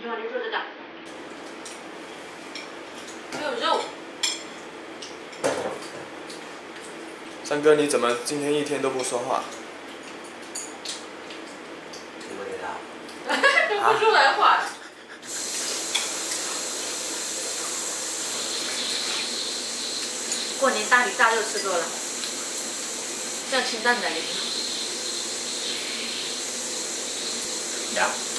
今晚就做这个。还有肉。 三哥，你怎么今天一天都不说话？ 听不知道。 说不出来话。过年大鱼大肉吃多了，这样清淡点也挺好。 呀。